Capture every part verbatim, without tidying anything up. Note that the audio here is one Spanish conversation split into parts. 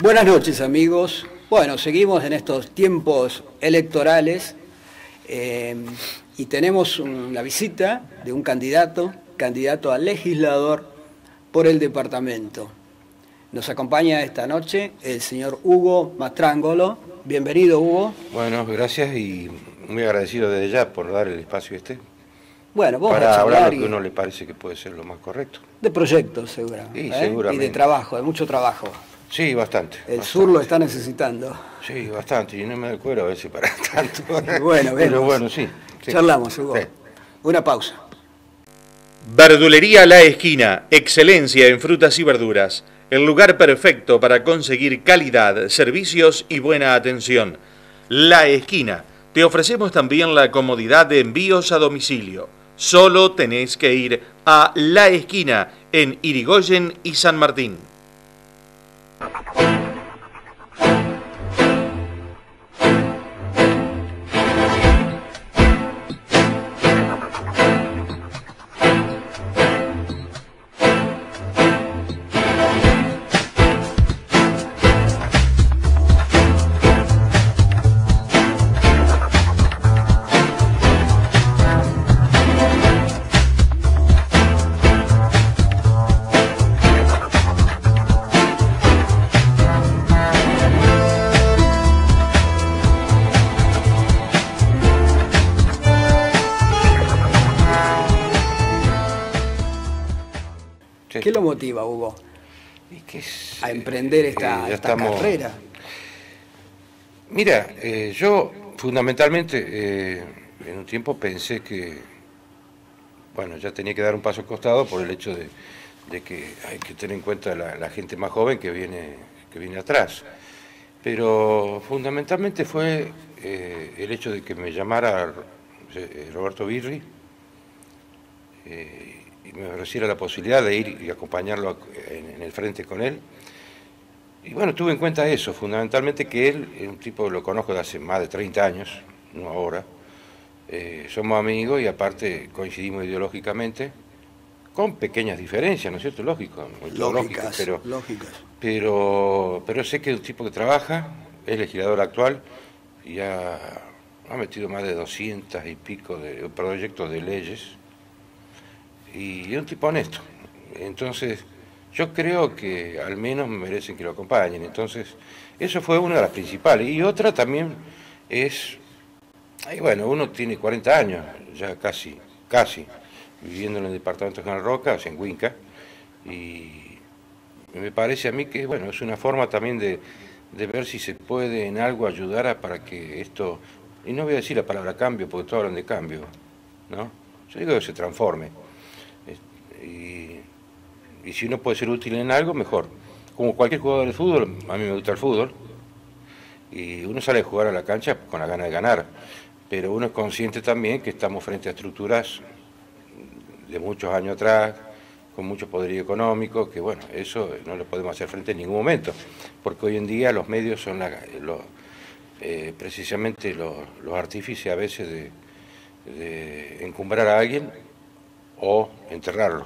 Buenas noches, amigos. Bueno, seguimos en estos tiempos electorales eh, y tenemos un, la visita de un candidato, candidato a legislador por el departamento. Nos acompaña esta noche el señor Hugo Mastrangolo. Bienvenido, Hugo. Bueno, gracias y muy agradecido desde ya por dar el espacio este. Bueno, vos para a hablar lo y... que a uno le parece que puede ser lo más correcto. De proyectos, seguramente. Sí, ¿eh? seguramente. Y de trabajo, de mucho trabajo. Sí, bastante. El bastante. sur lo está necesitando. Sí, bastante. Y no me da el cuero a veces para tanto. Bueno, pero bueno, sí, sí. Charlamos, Hugo. Sí. Una pausa. Verdulería La Esquina, excelencia en frutas y verduras. El lugar perfecto para conseguir calidad, servicios y buena atención. La Esquina. Te ofrecemos también la comodidad de envíos a domicilio. Solo tenés que ir a La Esquina en Irigoyen y San Martín. ¿Qué lo motiva, Hugo, y que es, a emprender esta, eh, esta estamos... carrera? Mira, eh, yo fundamentalmente eh, en un tiempo pensé que, bueno, ya tenía que dar un paso al costado por el hecho de, de que hay que tener en cuenta la, la gente más joven que viene, que viene atrás. Pero fundamentalmente fue eh, el hecho de que me llamara Roberto Virri, eh, y me ofreciera la posibilidad de ir y acompañarlo en, en el frente con él. Y bueno, tuve en cuenta eso, fundamentalmente que él es un tipo que lo conozco de hace más de treinta años, no ahora. Eh, somos amigos y aparte coincidimos ideológicamente, con pequeñas diferencias, ¿no es cierto? Lógico, lógicas, pero, lógicas. Pero, pero sé que es un tipo que trabaja, es legislador actual y ha, ha metido más de doscientos y pico de proyectos de leyes. Y es un tipo honesto. Entonces, yo creo que al menos merecen que lo acompañen. Entonces, eso fue una de las principales. Y otra también es, ay, bueno, uno tiene cuarenta años, ya casi, casi, viviendo en el departamento de General Roca, o sea, en Huinca, y me parece a mí que, bueno, es una forma también de, de ver si se puede en algo ayudar a, para que esto, y no voy a decir la palabra cambio, porque todos hablan de cambio, ¿no? Yo digo que se transforme. Y, y si uno puede ser útil en algo, mejor. Como cualquier jugador de fútbol, a mí me gusta el fútbol, y uno sale a jugar a la cancha con la gana de ganar, pero uno es consciente también que estamos frente a estructuras de muchos años atrás, con mucho poderío económico, que bueno, eso no lo podemos hacer frente en ningún momento, porque hoy en día los medios son la, los, eh, precisamente los, los artífices a veces de, de encumbrar a alguien o enterrarlo.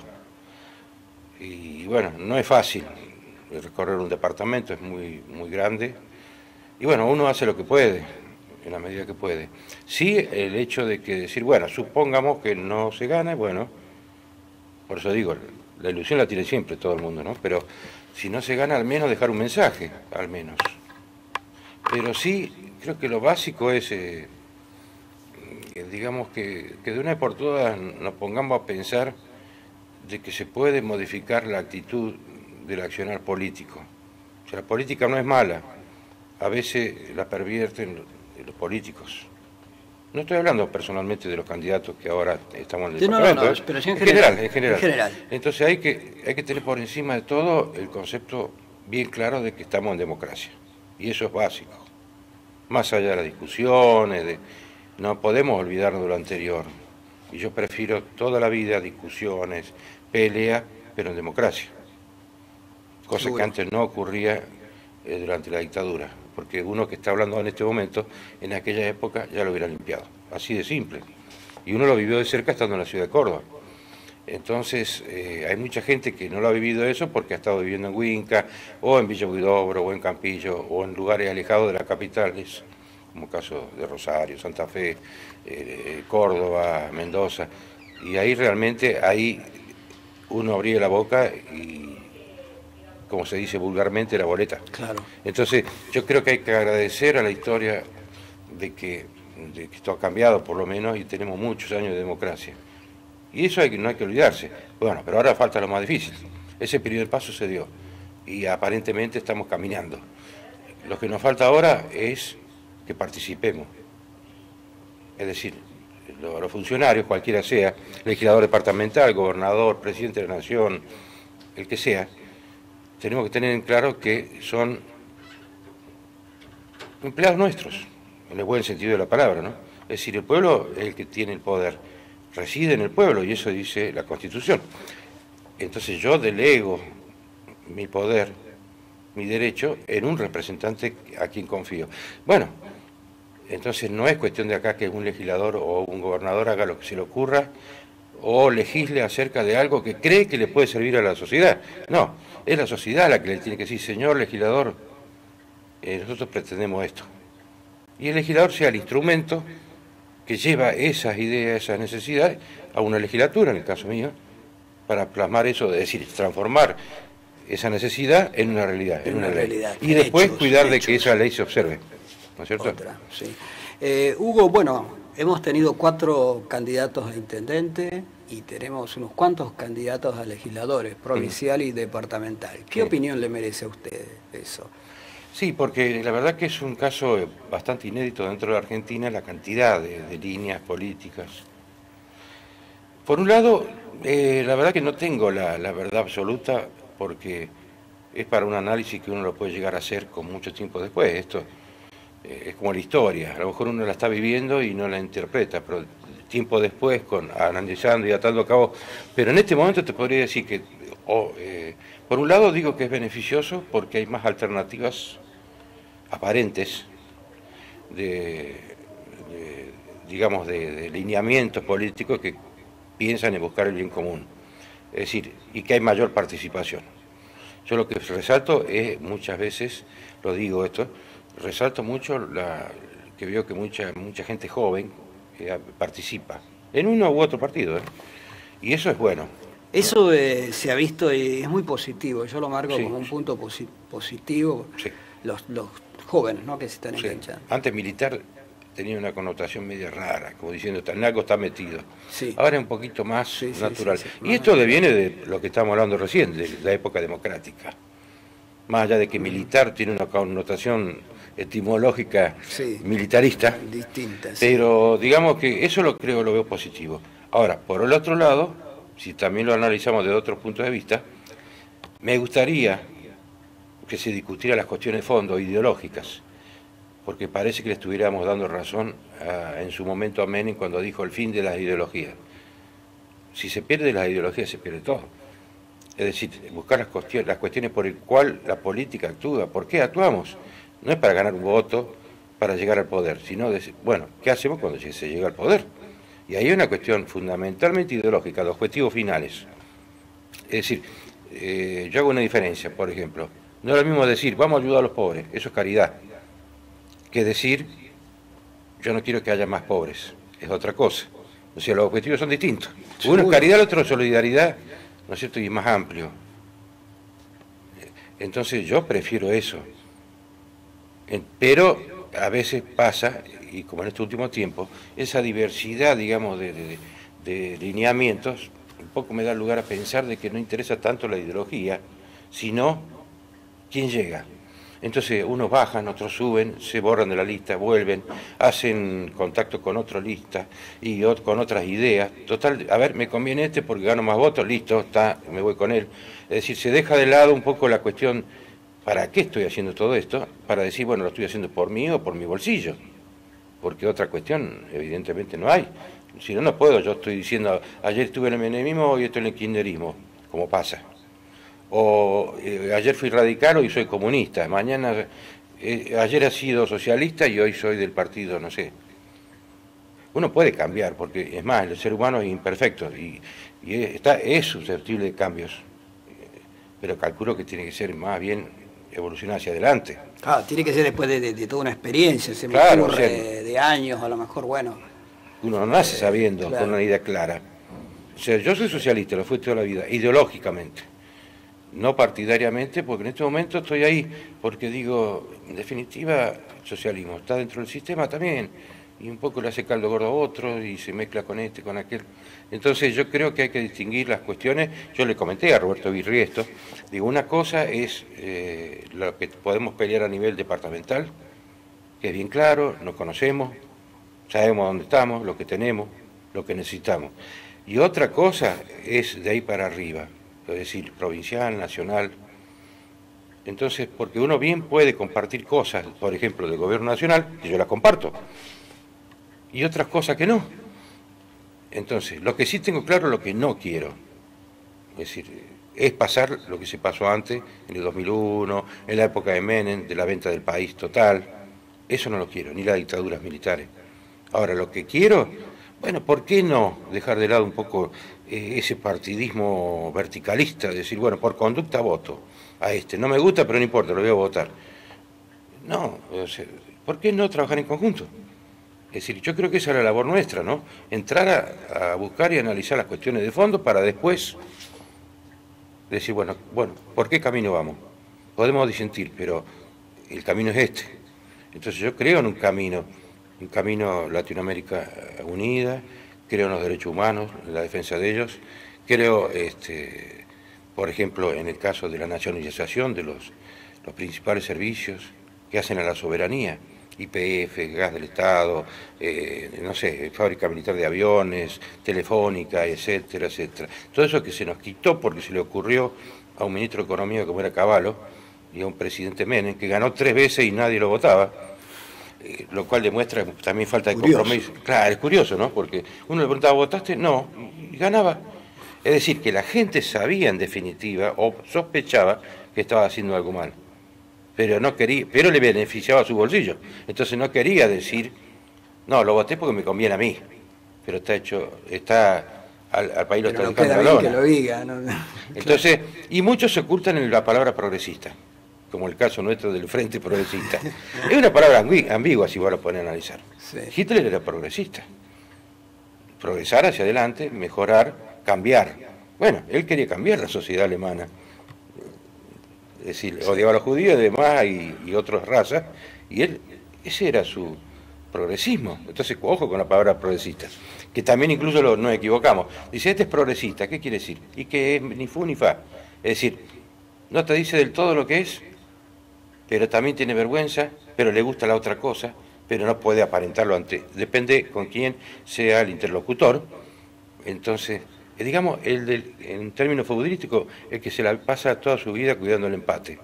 Y bueno, no es fácil recorrer un departamento, es muy, muy grande, y bueno, uno hace lo que puede, en la medida que puede. Sí, el hecho de que decir, bueno, supongamos que no se gana, bueno, por eso digo, la ilusión la tiene siempre todo el mundo, ¿no? Pero si no se gana, al menos dejar un mensaje, al menos. Pero sí, creo que lo básico es, eh, digamos, que, que de una vez por todas nos pongamos a pensar de que se puede modificar la actitud del accionar político. O sea, la política no es mala, a veces la pervierten los, los políticos. No estoy hablando personalmente de los candidatos que ahora estamos en el sí, departamento, no, no, no, pero sí en, en, general, general, en general. En general. Entonces hay que, hay que tener por encima de todo el concepto bien claro de que estamos en democracia. Y eso es básico. Más allá de las discusiones, de, no podemos olvidarnos de lo anterior. Y yo prefiero toda la vida discusiones, pelea, pero en democracia. Cosa Seguro. que antes no ocurría eh, durante la dictadura, porque uno que está hablando en este momento, en aquella época ya lo hubiera limpiado. Así de simple. Y uno lo vivió de cerca estando en la ciudad de Córdoba. Entonces, eh, hay mucha gente que no lo ha vivido eso porque ha estado viviendo en Huinca, o en Villa Huidobro, o en Campillo, o en lugares alejados de las capitales, como el caso de Rosario, Santa Fe, eh, Córdoba, Mendoza, y ahí realmente, ahí uno abría la boca y, como se dice vulgarmente, la boleta. Claro. Entonces, yo creo que hay que agradecer a la historia de que, de que esto ha cambiado, por lo menos, y tenemos muchos años de democracia. Y eso hay que, no hay que olvidarse. Bueno, pero ahora falta lo más difícil. Ese primer paso se dio y aparentemente estamos caminando. Lo que nos falta ahora es que participemos. Es decir, los, los funcionarios, cualquiera sea, legislador departamental, gobernador, presidente de la nación, el que sea, tenemos que tener en claro que son empleados nuestros, en el buen sentido de la palabra, ¿no? Es decir, el pueblo es el que tiene el poder, reside en el pueblo, y eso dice la Constitución. Entonces yo delego mi poder, mi derecho, en un representante a quien confío. Bueno, entonces no es cuestión de acá que un legislador o un gobernador haga lo que se le ocurra o legisle acerca de algo que cree que le puede servir a la sociedad. No, es la sociedad la que le tiene que decir, señor legislador, eh, nosotros pretendemos esto. Y el legislador sea el instrumento que lleva esas ideas, esas necesidades a una legislatura, en el caso mío, para plasmar eso, es decir, transformar esa necesidad en una realidad, en, en una, una realidad. Ley. Y después hechos, cuidar hechos. de que esa ley se observe, ¿no es cierto? Otra, sí. eh, Hugo, bueno, hemos tenido cuatro candidatos a intendente y tenemos unos cuantos candidatos a legisladores, provincial mm. y departamental. ¿Qué sí. opinión le merece a usted eso? Sí, porque la verdad que es un caso bastante inédito dentro de la Argentina, la cantidad de, de líneas políticas. Por un lado, eh, la verdad que no tengo la, la verdad absoluta, porque es para un análisis que uno lo puede llegar a hacer con mucho tiempo después. Esto eh, es como la historia, a lo mejor uno la está viviendo y no la interpreta, pero tiempo después, con analizando y atando a cabo. Pero en este momento te podría decir que, oh, eh, por un lado digo que es beneficioso porque hay más alternativas aparentes de, de digamos, de, de lineamientos políticos que piensan en buscar el bien común, es decir, y que hay mayor participación. Yo lo que resalto es, muchas veces, lo digo esto, resalto mucho la, que veo que mucha, mucha gente joven eh, participa en uno u otro partido, ¿eh? Y eso es bueno. Eso eh, se ha visto y es muy positivo, yo lo marco sí, como un punto posi positivo, sí. los, los jóvenes, ¿no?, que se están sí. enganchando. Antes militar tenía una connotación media rara, como diciendo, en algo está metido. Sí. Ahora es un poquito más sí, natural. Sí, sí, sí. Y esto deviene de lo que estamos hablando recién, de la época democrática. Más allá de que militar tiene una connotación etimológica sí. militarista, distinta. Sí. Pero digamos que eso lo creo, lo veo positivo. Ahora, por el otro lado, si también lo analizamos desde otros puntos de vista, me gustaría que se discutieran las cuestiones de fondo, ideológicas, porque parece que le estuviéramos dando razón a, en su momento a Menem cuando dijo el fin de las ideologías. Si se pierde las ideologías, se pierde todo. Es decir, buscar las cuestiones, las cuestiones por el cual la política actúa. ¿Por qué actuamos? No es para ganar un voto, para llegar al poder, sino decir, bueno, ¿qué hacemos cuando se llega al poder? Y ahí hay una cuestión fundamentalmente ideológica, los objetivos finales. Es decir, eh, yo hago una diferencia, por ejemplo. No es lo mismo decir, vamos a ayudar a los pobres, eso es caridad, que decir, yo no quiero que haya más pobres, es otra cosa. O sea, los objetivos son distintos. Uno es caridad, el otro es solidaridad, ¿no es cierto? Y más amplio. Entonces yo prefiero eso. Pero a veces pasa, y como en este último tiempo, esa diversidad, digamos, de, de, de lineamientos, un poco me da lugar a pensar de que no interesa tanto la ideología, sino quién llega. Entonces unos bajan, otros suben, se borran de la lista, vuelven, hacen contacto con otra lista y ot con otras ideas. Total, a ver, me conviene este porque gano más votos, listo, está, me voy con él. Es decir, se deja de lado un poco la cuestión, ¿para qué estoy haciendo todo esto? Para decir, bueno, lo estoy haciendo por mí o por mi bolsillo. Porque otra cuestión, evidentemente, no hay. Si no, no puedo. Yo estoy diciendo, ayer estuve en el menemismo, hoy estoy en el kirchnerismo, como pasa. O eh, ayer fui radical, hoy soy comunista. Mañana, eh, ayer he sido socialista y hoy soy del partido, no sé. Uno puede cambiar, porque es más, el ser humano es imperfecto. Y, y es, está, es susceptible de cambios, pero calculo que tiene que ser más bien evolucionar hacia adelante. Claro, tiene que ser después de, de, de toda una experiencia, se me Claro, ocurre, o sea, de años, a lo mejor, bueno. Uno no nace sabiendo, claro, con una idea clara. O sea, yo soy socialista, lo fui toda la vida, ideológicamente, no partidariamente, porque en este momento estoy ahí, porque digo, en definitiva, el socialismo está dentro del sistema también, y un poco le hace caldo gordo a otro, y se mezcla con este, con aquel. Entonces yo creo que hay que distinguir las cuestiones. Yo le comenté a Roberto Virri esto, digo, una cosa es eh, lo que podemos pelear a nivel departamental, que es bien claro, nos conocemos, sabemos dónde estamos, lo que tenemos, lo que necesitamos. Y otra cosa es de ahí para arriba, es decir, provincial, nacional. Entonces, porque uno bien puede compartir cosas, por ejemplo, del gobierno nacional, que yo las comparto, y otras cosas que no. Entonces, lo que sí tengo claro es lo que no quiero. Es decir, es pasar lo que se pasó antes, en el dos mil uno, en la época de Menem, de la venta del país total. Eso no lo quiero, ni las dictaduras militares. Ahora, lo que quiero, bueno, ¿por qué no dejar de lado un poco eh, ese partidismo verticalista? Decir, bueno, por conducta voto a este. No me gusta, pero no importa, lo voy a votar. No, o sea, ¿por qué no trabajar en conjunto? Es decir, yo creo que esa es la labor nuestra, ¿no? Entrar a, a buscar y analizar las cuestiones de fondo para después decir, bueno, bueno, ¿por qué camino vamos? Podemos disentir, pero el camino es este. Entonces yo creo en un camino, un camino Latinoamérica unida, creo en los derechos humanos, en la defensa de ellos, creo, este, por ejemplo, en el caso de la nacionalización de los, los principales servicios que hacen a la soberanía, Y P F, gas del Estado, eh, no sé, fábrica militar de aviones, telefónica, etcétera, etcétera. Todo eso que se nos quitó porque se le ocurrió a un ministro de Economía como era Cavallo y a un presidente Menem, que ganó tres veces y nadie lo votaba, eh, lo cual demuestra también falta de curioso. compromiso. Claro, es curioso, ¿no? Porque uno le preguntaba, ¿votaste? No, y ganaba. Es decir, que la gente sabía en definitiva, o sospechaba, que estaba haciendo algo mal. Pero no quería, pero le beneficiaba a su bolsillo. Entonces no quería decir, no, lo voté porque me conviene a mí. Pero está hecho, está al, al país lo pero está dejando dejando que lo diga, ¿no? Entonces, y muchos se ocultan en la palabra progresista, como el caso nuestro del Frente Progresista. Es una palabra ambigua si vos lo pones a analizar. Sí. Hitler era progresista. Progresar hacia adelante, mejorar, cambiar. Bueno, él quería cambiar la sociedad alemana. Es decir, odiaba a los judíos y demás y, y otras razas, y él, ese era su progresismo. Entonces, ojo con la palabra progresista, que también incluso lo, nos equivocamos. Dice, este es progresista, ¿qué quiere decir? Y que es ni fu ni fa. Es decir, no te dice del todo lo que es, pero también tiene vergüenza, pero le gusta la otra cosa, pero no puede aparentarlo ante. Depende con quién sea el interlocutor. Entonces, digamos, el del, en términos futbolísticos, el que se la pasa toda su vida cuidando el empate.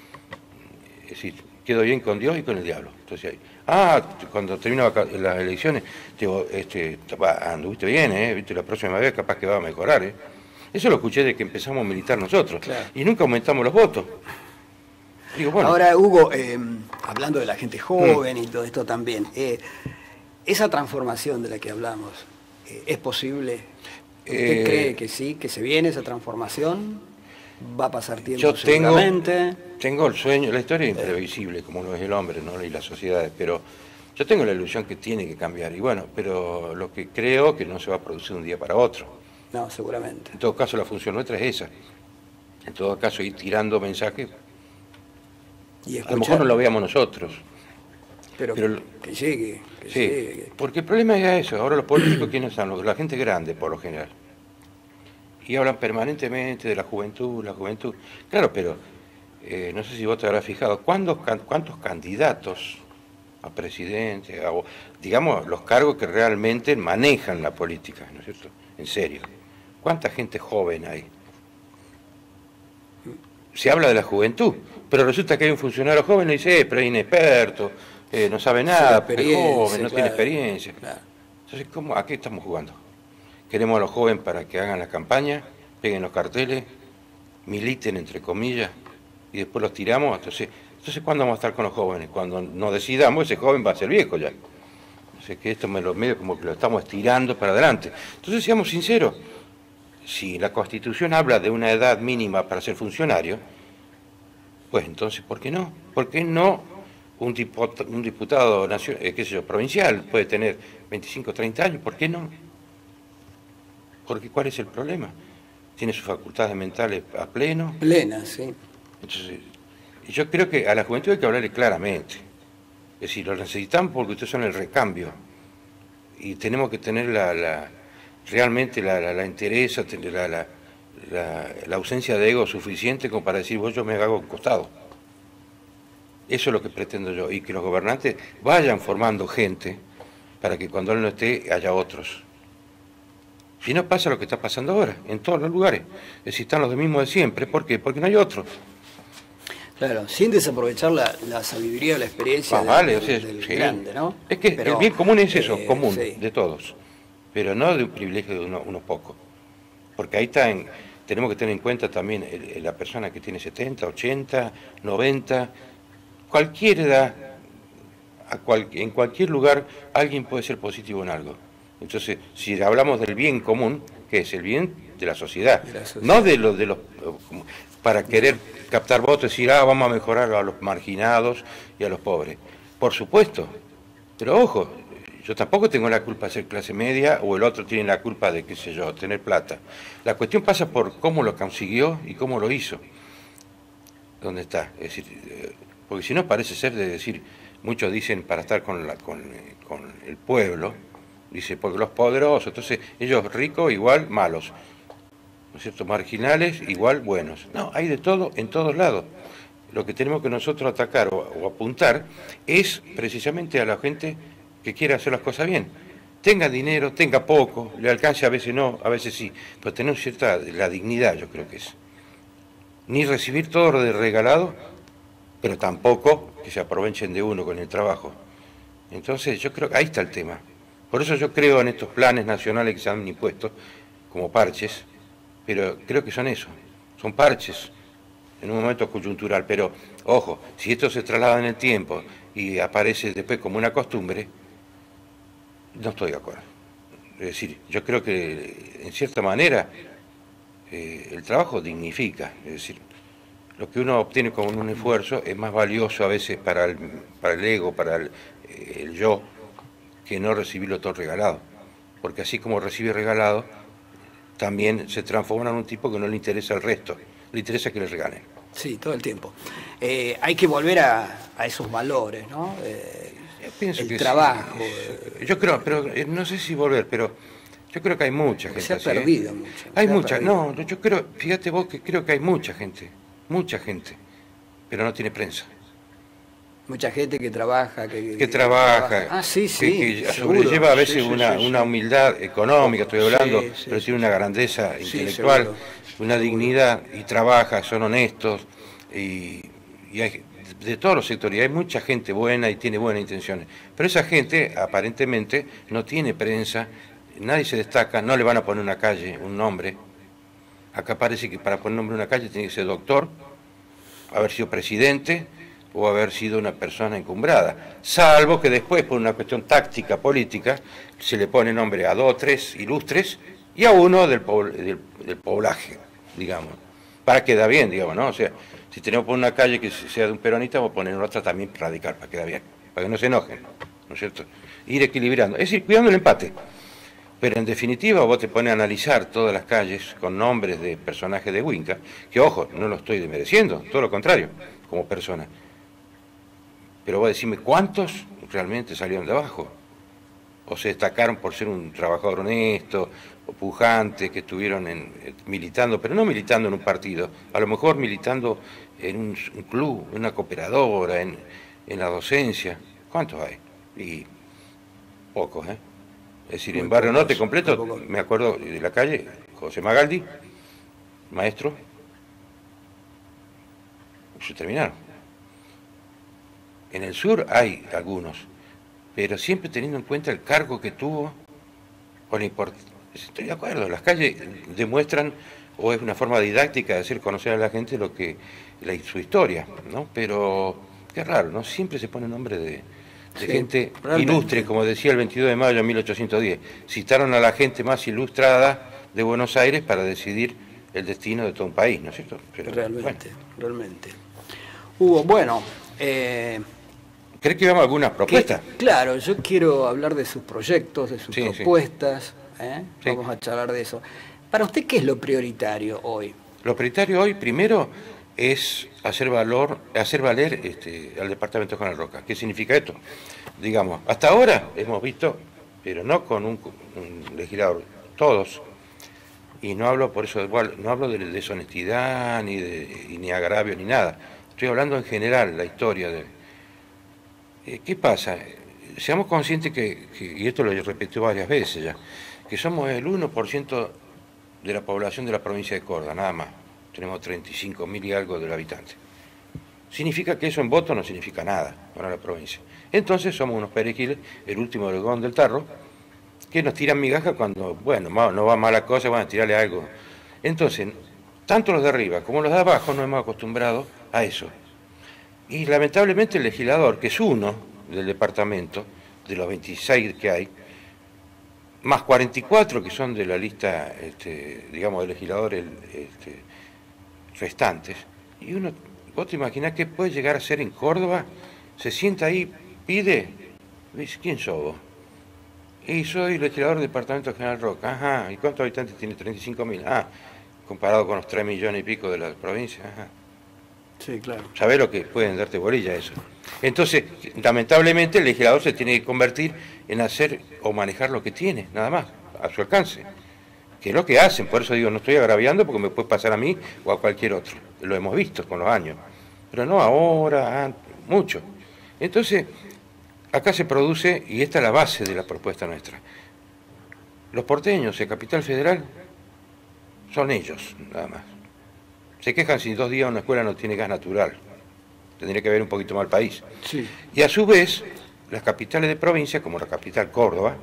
Es decir, quedo bien con Dios y con el diablo. Entonces, ah, cuando terminaba las elecciones, digo, este, anduviste bien, ¿eh? Viste, la próxima vez capaz que va a mejorar, ¿eh? Eso lo escuché de que empezamos a militar nosotros, claro. Y nunca aumentamos los votos. Digo, bueno. Ahora, Hugo, eh, hablando de la gente joven mm. y todo esto también, eh, esa transformación de la que hablamos, eh, ¿es posible? ¿Usted eh, cree que sí, que se viene esa transformación? ¿Va a pasar tiempo yo tengo, seguramente? Tengo el sueño, la historia es imprevisible, como lo es el hombre, ¿no? Y las sociedades, pero yo tengo la ilusión que tiene que cambiar. Y bueno, pero lo que creo que no se va a producir de un día para otro. No, seguramente. En todo caso, la función nuestra es esa. En todo caso, ir tirando mensajes. Y a lo mejor no lo veamos nosotros. Pero, pero que llegue, que sí, llegue. Porque el problema es eso. Ahora los políticos, ¿quiénes son? La gente grande, por lo general. Y hablan permanentemente de la juventud, la juventud. Claro, pero eh, no sé si vos te habrás fijado, ¿cuántos, cuántos candidatos a presidente, a, digamos, los cargos que realmente manejan la política, ¿no es cierto? En serio. ¿Cuánta gente joven hay? Se habla de la juventud, pero resulta que hay un funcionario joven y dice, eh, pero es inexperto, eh, no sabe nada, es joven, no claro, tiene experiencia. Claro. Entonces, ¿cómo, ¿a qué estamos jugando? Queremos a los jóvenes para que hagan la campaña, peguen los carteles, militen, entre comillas, y después los tiramos. Entonces, entonces ¿cuándo vamos a estar con los jóvenes? Cuando nos decidamos, ese joven va a ser viejo ya. Entonces, que esto me lo medio como que lo estamos estirando para adelante. Entonces, seamos sinceros, si la Constitución habla de una edad mínima para ser funcionario, pues entonces, ¿por qué no? ¿Por qué no un diputado, un diputado nacional, eh, qué sé yo, provincial puede tener veinticinco, treinta años? ¿Por qué no? Porque ¿cuál es el problema? Tiene sus facultades mentales a pleno. Plena, sí. Entonces, yo creo que a la juventud hay que hablarle claramente. Es decir, lo necesitamos porque ustedes son el recambio. Y tenemos que tener la, la realmente la, la, la entereza, la, la, la, la ausencia de ego suficiente como para decir, vos yo me hago un costado. Eso es lo que pretendo yo. Y que los gobernantes vayan formando gente para que cuando él no esté haya otros. Si no pasa lo que está pasando ahora, en todos los lugares. Es decir, están los mismos de siempre. ¿Por qué? Porque no hay otros. Claro, sin desaprovechar la, la sabiduría o la experiencia ah, del, vale, o sea, del sí. grande, ¿no? Es que Pero, el bien común es eso, eh, común, sí. de todos. Pero no de un privilegio de uno, unos pocos. Porque ahí está en, tenemos que tener en cuenta también el, el, la persona que tiene setenta, ochenta, noventa, cualquier edad, a cual, en cualquier lugar, alguien puede ser positivo en algo. Entonces, si hablamos del bien común, ¿qué es? El bien de la sociedad, de la sociedad. no de los, de los para querer captar votos y decir, ah, vamos a mejorar a los marginados y a los pobres. Por supuesto, pero ojo, yo tampoco tengo la culpa de ser clase media o el otro tiene la culpa de, qué sé yo, tener plata. La cuestión pasa por cómo lo consiguió y cómo lo hizo. ¿Dónde está? Es decir, porque si no parece ser de decir, muchos dicen para estar con, la, con, con el pueblo, dice, porque los poderosos, entonces ellos ricos igual malos, ¿no es cierto? Marginales igual buenos. No, hay de todo en todos lados. Lo que tenemos que nosotros atacar o, o apuntar es precisamente a la gente que quiere hacer las cosas bien. Tenga dinero, tenga poco, le alcance a veces no, a veces sí, pero tener cierta, la dignidad yo creo que es. Ni recibir todo lo de regalado, pero tampoco que se aprovechen de uno con el trabajo. Entonces yo creo que ahí está el tema. Por eso yo creo en estos planes nacionales que se han impuesto como parches, pero creo que son eso, son parches en un momento coyuntural, pero ojo, si esto se traslada en el tiempo y aparece después como una costumbre, no estoy de acuerdo. Es decir, yo creo que en cierta manera eh, el trabajo dignifica, es decir, lo que uno obtiene con un esfuerzo es más valioso a veces para el, para el ego, para el, el yo, que no recibirlo todo regalado, porque así como recibe regalado, también se transforma en un tipo que no le interesa al resto, le interesa que le regalen. Sí, todo el tiempo. Eh, hay que volver a, a esos valores, ¿no? Eh, yo pienso el que trabajo. Sí. Eh, yo creo, pero eh, no sé si volver, pero yo creo que hay mucha gente. Se ha así, perdido ¿eh? mucho. Hay se mucha, no, yo creo, fíjate vos que creo que hay mucha gente, mucha gente, pero no tiene prensa. Mucha gente que trabaja, que, que, que trabaja, trabaja. Ah, sí, sí, que, que seguro. sobrelleva a veces sí, sí, una, sí, una sí. humildad económica, estoy hablando, Sí, sí, pero tiene una grandeza sí, intelectual, seguro, una seguro. dignidad, y trabaja, son honestos, y, y hay, de todos los sectores, y hay mucha gente buena y tiene buenas intenciones, pero esa gente aparentemente no tiene prensa, nadie se destaca, no le van a poner una calle, un nombre. Acá parece que para poner nombre a una calle tiene que ser doctor, haber sido presidente o haber sido una persona encumbrada, salvo que después, por una cuestión táctica, política, se le pone nombre a dos o tres ilustres y a uno del, pobl del, del poblaje, digamos, para quedar bien, digamos, ¿no? O sea, si tenemos por una calle que sea de un peronista, vamos a poner otra también radical, para quedar bien, para que no se enojen, ¿no es cierto? Ir equilibrando, es decir, cuidando el empate. Pero en definitiva vos te pones a analizar todas las calles con nombres de personajes de Huinca, que ojo, no lo estoy desmereciendo, todo lo contrario, como persona. Pero vos decime, ¿cuántos realmente salieron de abajo? O se destacaron por ser un trabajador honesto, o pujante, que estuvieron en, militando, pero no militando en un partido, a lo mejor militando en un, un club, en una cooperadora, en, en la docencia. ¿Cuántos hay? Y pocos, ¿eh? Es decir, muy en Barrio pocos, Norte completo, me acuerdo de la calle, José Magaldi, maestro, se terminaron. En el sur hay algunos, pero siempre teniendo en cuenta el cargo que tuvo, o la importancia. Estoy de acuerdo, las calles demuestran, o es una forma didáctica de hacer conocer a la gente lo que la, su historia, ¿no? Pero qué raro, ¿no? Siempre se pone nombre de, de sí, gente realmente ilustre, como decía el veintidós de mayo de mil ochocientos diez. Citaron a la gente más ilustrada de Buenos Aires para decidir el destino de todo un país, ¿no es cierto? Pero, realmente, bueno. realmente. Hugo, bueno... Eh, ¿Crees que veamos algunas propuestas? Que, claro, yo quiero hablar de sus proyectos, de sus sí, propuestas, sí. ¿eh? Sí. Vamos a charlar de eso. Para usted, ¿qué es lo prioritario hoy? Lo prioritario hoy, primero, es hacer valor, hacer valer este, al departamento de General Roca. ¿Qué significa esto? Digamos, hasta ahora hemos visto, pero no con un, un legislador, todos, y no hablo por eso, igual, no hablo de deshonestidad, ni de ni agravio, ni nada. Estoy hablando en general, la historia de... Eh, ¿Qué pasa? Seamos conscientes que, que, y esto lo he repetido varias veces ya, que somos el uno por ciento de la población de la provincia de Córdoba, nada más. Tenemos treinta y cinco mil y algo de habitantes. Significa que eso en voto no significa nada para la provincia. Entonces somos unos perejiles, el último dragón del tarro, que nos tiran migajas cuando, bueno, no va mala cosa, van a tirarle algo. Entonces, tanto los de arriba como los de abajo nos hemos acostumbrado a eso. Y lamentablemente el legislador, que es uno del departamento, de los veintiséis que hay, más cuarenta y cuatro que son de la lista, este, digamos, de legisladores este, restantes, y uno, vos te imaginás qué puede llegar a ser en Córdoba, se sienta ahí, pide, dice, ¿quién sos vos? Y soy legislador del departamento de General Roca. Ajá, ¿y cuántos habitantes tiene? treinta y cinco mil. Ah, comparado con los tres millones y pico de la provincia. Ajá. Sí, claro. ¿Sabés lo que pueden darte bolilla eso? Entonces, lamentablemente, el legislador se tiene que convertir en hacer o manejar lo que tiene, nada más, a su alcance. Que es lo que hacen, por eso digo, no estoy agraviando porque me puede pasar a mí o a cualquier otro. Lo hemos visto con los años. Pero no ahora, mucho. Entonces, acá se produce, y esta es la base de la propuesta nuestra, los porteños en Capital Federal son ellos, nada más. Se quejan si dos días una escuela no tiene gas natural. Tendría que ver un poquito más el país. Sí. Y a su vez, las capitales de provincia, como la capital Córdoba,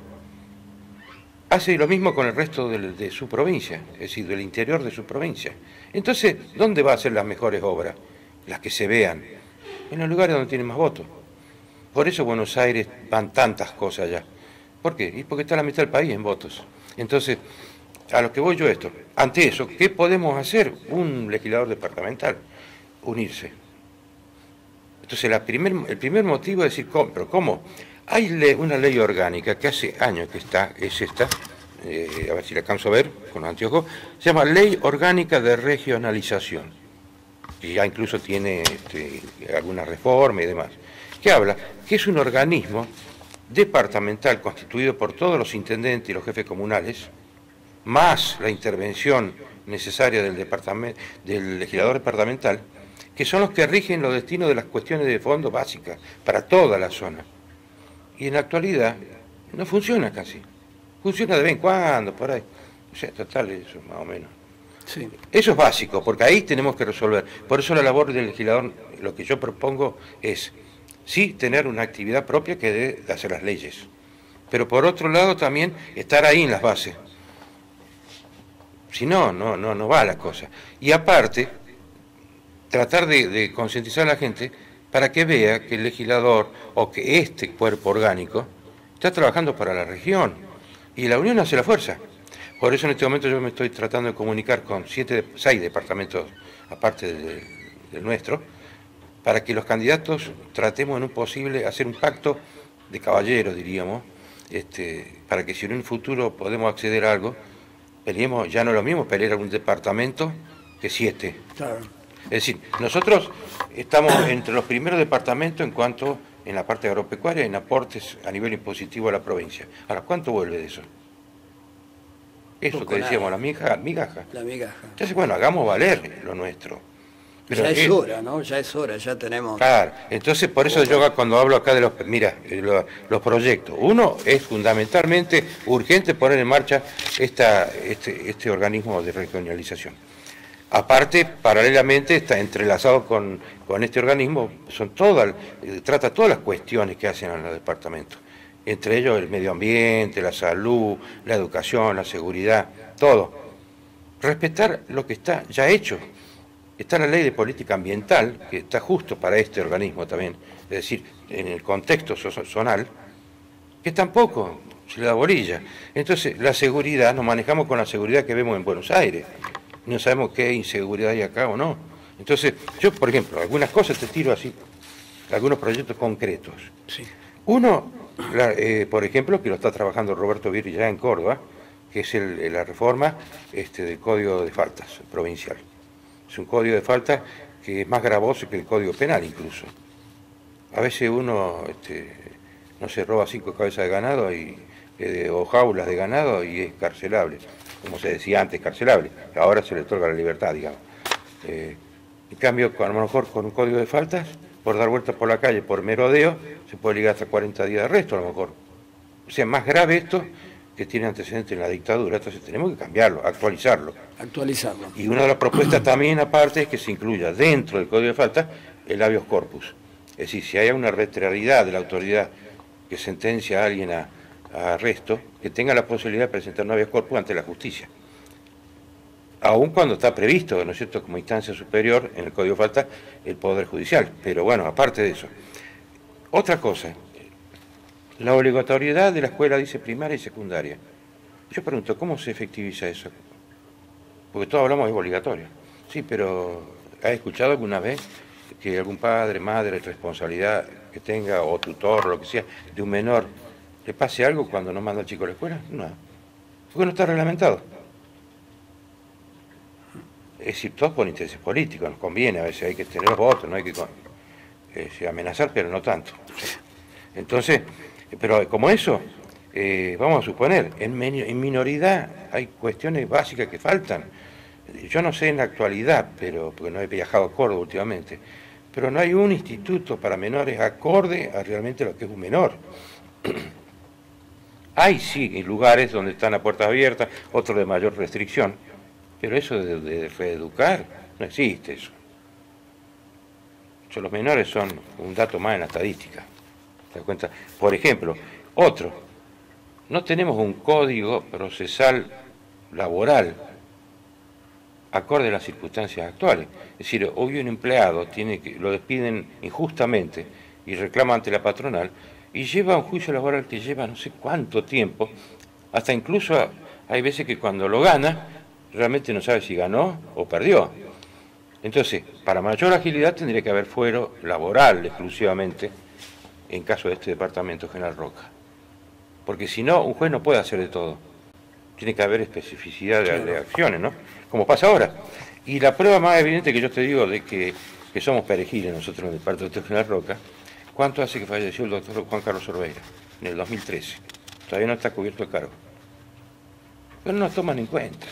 hace lo mismo con el resto de, de su provincia, es decir, del interior de su provincia. Entonces, ¿dónde va a ser las mejores obras? Las que se vean, en los lugares donde tienen más votos. Por eso Buenos Aires van tantas cosas allá. ¿Por qué? Y porque está la mitad del país en votos. Entonces, a lo que voy yo esto, ante eso, ¿qué podemos hacer? Un legislador departamental, unirse. Entonces, la primer, el primer motivo es decir, ¿cómo? ¿Pero cómo? Hay le, una ley orgánica que hace años que está, es esta, eh, a ver si la alcanzo a ver con los anteojos, se llama Ley Orgánica de Regionalización, y ya incluso tiene este, alguna reforma y demás, que habla que es un organismo departamental constituido por todos los intendentes y los jefes comunales, más la intervención necesaria del, departamento, del legislador departamental, que son los que rigen los destinos de las cuestiones de fondo básicas para toda la zona. Y en la actualidad no funciona casi. Funciona de vez en cuando, por ahí. O sea, total, eso más o menos. Sí. Eso es básico, porque ahí tenemos que resolver. Por eso la labor del legislador, lo que yo propongo es, sí, tener una actividad propia que debe hacer las leyes. Pero por otro lado también estar ahí en las bases. Si no, no, no, no va la cosa. Y aparte, tratar de, de concientizar a la gente para que vea que el legislador o que este cuerpo orgánico está trabajando para la región. Y la unión hace la fuerza. Por eso en este momento yo me estoy tratando de comunicar con siete, seis departamentos, aparte del, del nuestro, para que los candidatos tratemos en un posible hacer un pacto de caballeros, diríamos, este, para que si en un futuro podemos acceder a algo, peleemos, ya no es lo mismo pelear a un departamento que siete. Claro. Es decir, nosotros estamos entre los primeros departamentos en cuanto, en la parte agropecuaria, en aportes a nivel impositivo a la provincia. Ahora, ¿cuánto vuelve de eso? Eso Poco que decíamos, nada. la migaja, migaja. La migaja. Entonces, bueno, hagamos valer lo nuestro. Pero ya es hora, ¿no? Ya es hora, ya tenemos... Claro, entonces por eso yo cuando hablo acá de los, mira, los, los proyectos, uno es fundamentalmente urgente poner en marcha esta, este, este organismo de regionalización. Aparte, paralelamente, está entrelazado con, con este organismo, son todas, trata todas las cuestiones que hacen a los departamentos, entre ellos el medio ambiente, la salud, la educación, la seguridad, todo. Respetar lo que está ya hecho. Está la ley de política ambiental, que está justo para este organismo también, es decir, en el contexto zonal, que tampoco se le da bolilla. Entonces, la seguridad, nos manejamos con la seguridad que vemos en Buenos Aires. No sabemos qué inseguridad hay acá o no. Entonces, yo, por ejemplo, algunas cosas te tiro así, algunos proyectos concretos. Sí. Uno, la, eh, por ejemplo, que lo está trabajando Roberto Virri ya en Córdoba, que es el, la reforma este, del Código de Faltas provincial. Es un código de faltas que es más gravoso que el Código Penal incluso. A veces uno, este, no se roba cinco cabezas de ganado y, eh, o jaulas de ganado y es carcelable, como se decía antes, carcelable. Ahora se le otorga la libertad, digamos. Eh, en cambio, a lo mejor con un código de faltas, por dar vueltas por la calle, por merodeo, se puede ligar hasta cuarenta días de arresto a lo mejor. O sea, más grave esto que tiene antecedentes en la dictadura, entonces tenemos que cambiarlo, actualizarlo. Actualizarlo. Y una de las propuestas también aparte es que se incluya dentro del código de faltas el habeas corpus. Es decir, si hay una arbitrariedad de la autoridad que sentencia a alguien a, a arresto, que tenga la posibilidad de presentar un habeas corpus ante la justicia. Aun cuando está previsto, ¿no es cierto?, como instancia superior en el Código de Faltas, el Poder Judicial. Pero bueno, aparte de eso. Otra cosa, la obligatoriedad de la escuela dice primaria y secundaria. Yo pregunto, ¿cómo se efectiviza eso? Porque todos hablamos de obligatorio. Sí, pero ¿has escuchado alguna vez que algún padre, madre, responsabilidad que tenga, o tutor, o lo que sea, de un menor, le pase algo cuando no manda al chico a la escuela? No, porque no está reglamentado. Es decir, todo por intereses políticos, nos conviene, a veces hay que tener los votos, no hay que eh, amenazar, pero no tanto. Entonces, pero como eso, eh, vamos a suponer, en, en minoridad hay cuestiones básicas que faltan. Yo no sé en la actualidad, pero porque no he viajado a Córdoba últimamente, pero no hay un instituto para menores acorde a realmente lo que es un menor. Hay sí lugares donde están las puertas abiertas, otros de mayor restricción, pero eso de, de reeducar, no existe eso. Los menores son un dato más en la estadística. ¿Te das cuenta? Por ejemplo, otro, no tenemos un código procesal laboral acorde a las circunstancias actuales. Es decir, hoy un empleado tiene que, lo despiden injustamente y reclama ante la patronal y lleva un juicio laboral que lleva no sé cuánto tiempo, hasta incluso hay veces que cuando lo gana, realmente no sabe si ganó o perdió. Entonces, para mayor agilidad tendría que haber fuero laboral exclusivamente en caso de este departamento, General Roca. Porque si no, un juez no puede hacer de todo. Tiene que haber especificidad de, de acciones, ¿no? Como pasa ahora. Y la prueba más evidente que yo te digo de que, que somos perejiles nosotros en el departamento de General Roca, ¿cuánto hace que falleció el doctor Juan Carlos Orbeira? En el dos mil trece. Todavía no está cubierto el cargo. Pero no nos toman en cuenta.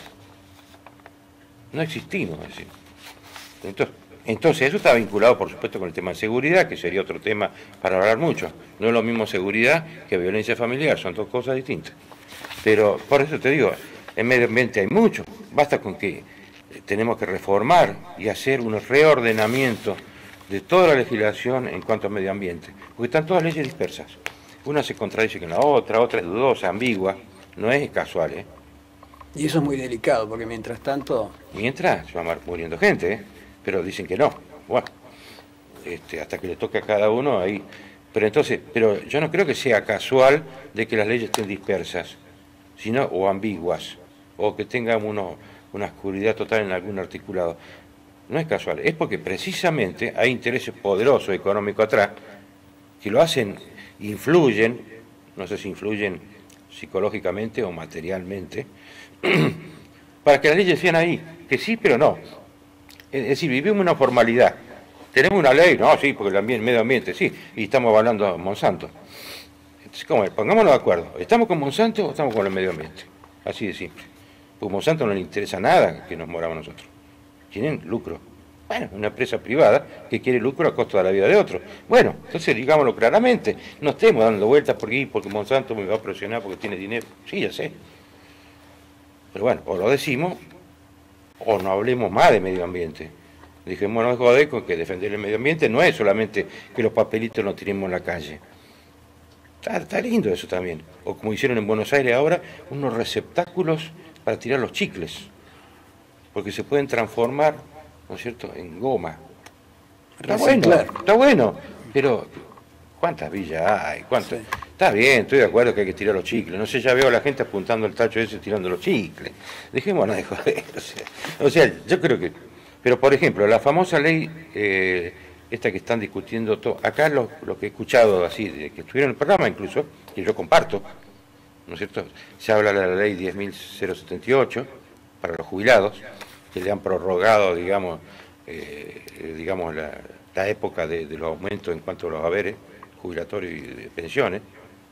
No existimos, es decir. Entonces, entonces, eso está vinculado, por supuesto, con el tema de seguridad, que sería otro tema para hablar mucho. No es lo mismo seguridad que violencia familiar, son dos cosas distintas. Pero, por eso te digo, en medio ambiente hay mucho. Basta con que tenemos que reformar y hacer un reordenamiento de toda la legislación en cuanto a medio ambiente. Porque están todas leyes dispersas. Una se contradice con la otra, otra es dudosa, ambigua, no es casual, ¿eh? Y eso es muy delicado, porque mientras tanto... Mientras se va muriendo gente, ¿eh? Pero dicen que no. Bueno, este, hasta que le toque a cada uno ahí. Pero entonces, pero yo no creo que sea casual de que las leyes estén dispersas, sino o ambiguas, o que tengan uno, una oscuridad total en algún articulado. No es casual, es porque precisamente hay intereses poderosos económicos atrás que lo hacen, influyen, no sé si influyen psicológicamente o materialmente, para que las leyes sean ahí, que sí, pero no. Es decir, vivimos una formalidad. Tenemos una ley, no, sí, porque el medio ambiente, sí, y estamos hablando a Monsanto. Entonces, ¿cómo? Pongámonos de acuerdo. ¿Estamos con Monsanto o estamos con el medio ambiente? Así de simple. Porque a Monsanto no le interesa nada que nos moramos nosotros. Tienen lucro. Bueno, una empresa privada que quiere lucro a costa de la vida de otros. Bueno, entonces digámoslo claramente. No estemos dando vueltas por aquí porque Monsanto me va a presionar porque tiene dinero. Sí, ya sé. Pero bueno, o lo decimos o no hablemos más de medio ambiente. Dijémonos, joder, con que defender el medio ambiente no es solamente que los papelitos nos tiremos en la calle. Está, está lindo eso también. O como hicieron en Buenos Aires ahora, unos receptáculos para tirar los chicles. Porque se pueden transformar, ¿no es cierto?, en goma. Está bueno, está bueno. Pero, ¿cuántas villas hay? ¿Cuántas? Sí. Está bien, estoy de acuerdo que hay que tirar los chicles. No sé, ya veo a la gente apuntando el tacho ese tirando los chicles. Dejémonos de joder. O sea, o sea, yo creo que... Pero, por ejemplo, la famosa ley, eh, esta que están discutiendo, todo, acá lo, lo que he escuchado así, de que estuvieron en el programa incluso, que yo comparto, ¿no es cierto? Se habla de la ley diez mil setenta y ocho para los jubilados, que le han prorrogado, digamos, eh, digamos la, la época de, de los aumentos en cuanto a los haberes jubilatorios y de pensiones.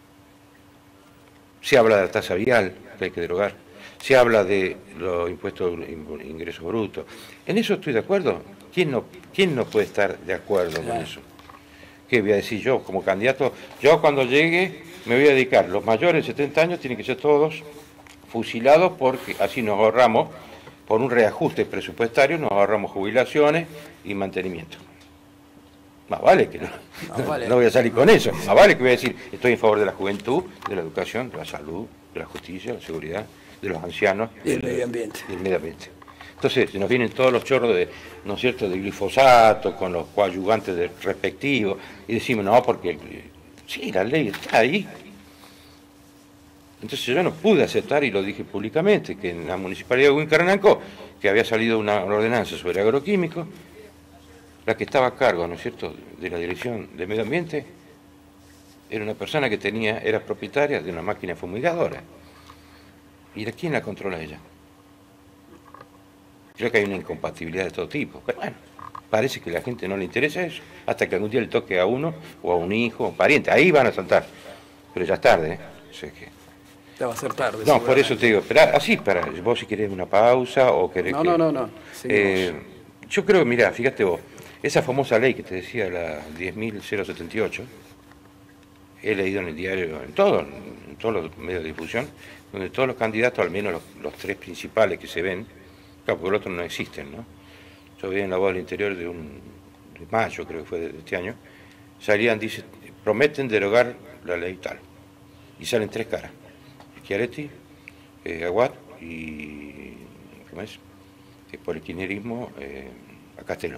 Se habla de la tasa vial, que hay que derogar. Se habla de los impuestos de ingresos brutos. En eso estoy de acuerdo. ¿Quién no, quién no puede estar de acuerdo con eso? ¿Qué voy a decir yo como candidato? Yo cuando llegue me voy a dedicar. Los mayores de setenta años tienen que ser todos fusilados porque así nos ahorramos, por un reajuste presupuestario, nos ahorramos jubilaciones y mantenimiento. Más vale que no, no, vale. no voy a salir con eso. Más vale que voy a decir, estoy en favor de la juventud, de la educación, de la salud, de la justicia, de la seguridad, de los ancianos. Y el medio ambiente. Y el medio ambiente. Entonces, nos vienen todos los chorros de, ¿no es cierto?, de glifosato, con los coadyuvantes de respectivos, y decimos, no, porque, sí, la ley está ahí. Entonces yo no pude aceptar, y lo dije públicamente, que en la Municipalidad de Huincarnanco, que había salido una ordenanza sobre agroquímicos, la que estaba a cargo, ¿no es cierto?, de la Dirección de Medio Ambiente, era una persona que tenía, era propietaria de una máquina fumigadora. ¿Y de quién la controla ella? Creo que hay una incompatibilidad de todo tipo. Pero bueno, parece que a la gente no le interesa eso, hasta que algún día le toque a uno, o a un hijo, o a un pariente. Ahí van a saltar. Pero ya es tarde, ¿eh? O sea que... Ya va a ser tarde. No, por eso te digo, pero así, para vos si querés una pausa, o querés No, que... no, no, no. Eh, yo creo que, mirá, fíjate vos, esa famosa ley que te decía, la diez mil setenta y ocho, he leído en el diario, en todo, en todos los medios de difusión, donde todos los candidatos, al menos los, los tres principales que se ven, claro, porque los otros no existen, ¿no? Yo vi en La Voz del Interior de un de mayo, creo que fue de este año, salían, dice, prometen derogar la ley tal. Y salen tres caras. Schiaretti, eh, Aguad y, ¿cómo es? Eh, por el kirchnerismo, eh, a Castelo.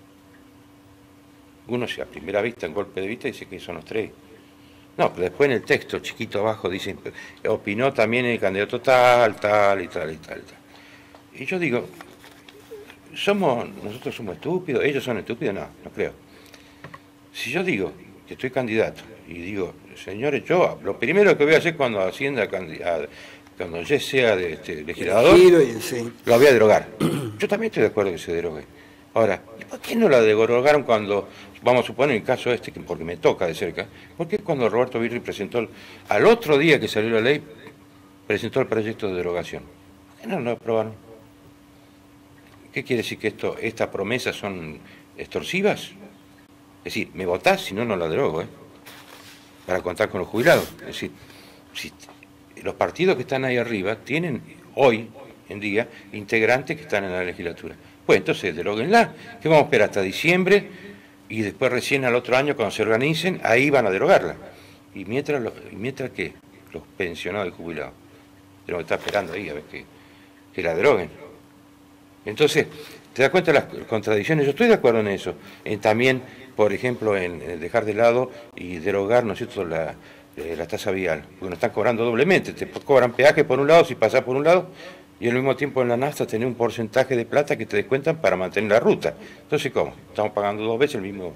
Uno, a primera vista, en golpe de vista, dice que son los tres. No, pero después en el texto, chiquito abajo, dicen, opinó también el candidato tal, tal y tal y tal. tal. Y yo digo, somos, nosotros somos estúpidos, ellos son estúpidos, no, no creo. Si yo digo que estoy candidato y digo, señores, yo lo primero que voy a hacer cuando ascienda, cuando yo sea de este, legislador, y, sí. lo voy a derogar. Yo también estoy de acuerdo que se derogue. Ahora, ¿por qué no la derogaron cuando, vamos a suponer el caso este, porque me toca de cerca, ¿por qué cuando Roberto Virri presentó, el, al otro día que salió la ley, presentó el proyecto de derogación? ¿Por qué no lo aprobaron? ¿Qué quiere decir que esto, estas promesas son extorsivas? Es decir, me votás, si no, no la derogo, ¿eh? Para contar con los jubilados. Es decir, si los partidos que están ahí arriba tienen hoy en día integrantes que están en la legislatura. Pues entonces deróguenla, que vamos a esperar hasta diciembre y después recién al otro año cuando se organicen, ahí van a derogarla. Y mientras, los, mientras que los pensionados y jubilados tenemos que estar esperando ahí a ver que, que la deroguen. Entonces, ¿te das cuenta de las contradicciones? Yo estoy de acuerdo en eso. En, también, por ejemplo, en, en dejar de lado y derogar, ¿no es cierto?, la, eh, la tasa vial. Porque nos están cobrando doblemente. Te cobran peaje por un lado si pasás por un lado, y al mismo tiempo en la nafta tenés un porcentaje de plata que te descuentan para mantener la ruta. Entonces, ¿cómo? Estamos pagando dos veces el mismo...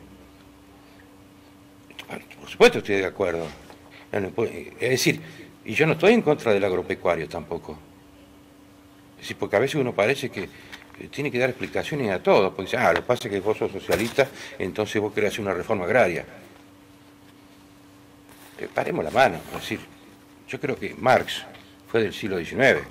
Por supuesto estoy de acuerdo. Es decir, y yo no estoy en contra del agropecuario tampoco. Es decir, porque a veces uno parece que tiene que dar explicaciones a todos, porque dice, ah, lo que pasa es que vos sos socialista, entonces vos querés hacer una reforma agraria. Eh, paremos la mano, es decir, yo creo que Marx fue del siglo diecinueve.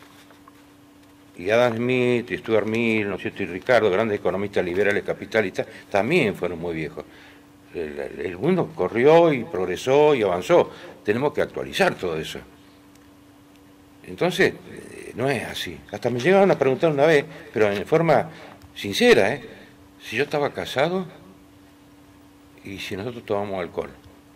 Y Adam Smith, y Stuart Mill, ¿no es cierto?, y Ricardo, grandes economistas liberales capitalistas, también fueron muy viejos. El, el mundo corrió y progresó y avanzó. Tenemos que actualizar todo eso. Entonces, eh, no es así. Hasta me llegaron a preguntar una vez, pero en forma sincera, ¿eh?, si yo estaba casado y si nosotros tomamos alcohol.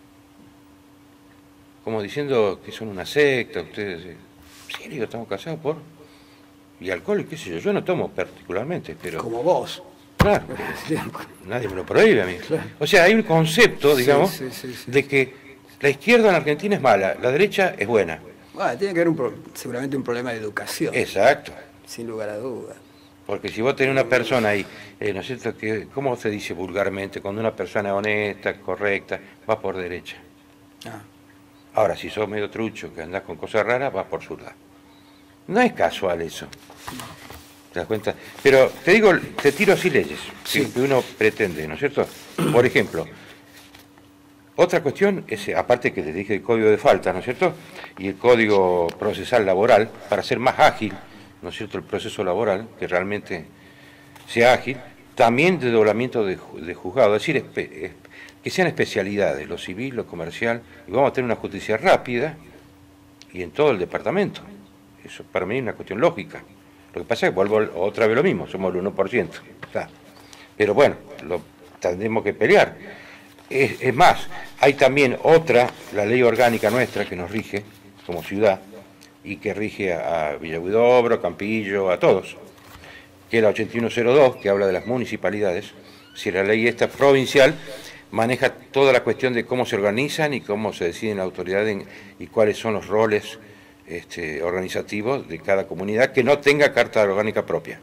Como diciendo que son una secta, ustedes... Eh, sí, digo, estamos casados por... Y alcohol, y qué sé yo, yo no tomo particularmente, pero... Como vos. Claro, nadie me lo prohíbe a mí. Claro. O sea, hay un concepto, digamos, sí, sí, sí, sí. de que La izquierda en Argentina es mala, la derecha es buena. Bueno, tiene que haber un pro, seguramente un problema de educación. Exacto. Sin lugar a dudas. Porque si vos tenés una persona ahí, eh, ¿no es cierto? Que, ¿cómo se dice vulgarmente? Cuando una persona es honesta, correcta, va por derecha. Ah. Ahora, si sos medio trucho, que andás con cosas raras, vas por zurda. No es casual eso. ¿Te das cuenta? Pero te digo, te tiro así leyes, sí, que uno pretende, ¿no es cierto? Por ejemplo, otra cuestión es, aparte que te dije el código de falta, ¿no es cierto? Y el código procesal laboral, para ser más ágil, ¿no es cierto?, el proceso laboral, que realmente sea ágil, también de doblamiento de, de juzgado, es decir, espe, es, que sean especialidades, lo civil, lo comercial, y vamos a tener una justicia rápida y en todo el departamento. Eso para mí es una cuestión lógica. Lo que pasa es que vuelvo otra vez lo mismo, somos el uno por ciento. Claro. Pero bueno, lo tendremos que pelear. Es, es más, hay también otra, la ley orgánica nuestra que nos rige como ciudad y que rige a, a Villa Huidobro, Campillo, a todos, que es la ochenta y uno cero dos, que habla de las municipalidades. Si la ley esta provincial maneja toda la cuestión de cómo se organizan y cómo se deciden las autoridades y cuáles son los roles este, organizativos de cada comunidad que no tenga carta orgánica propia.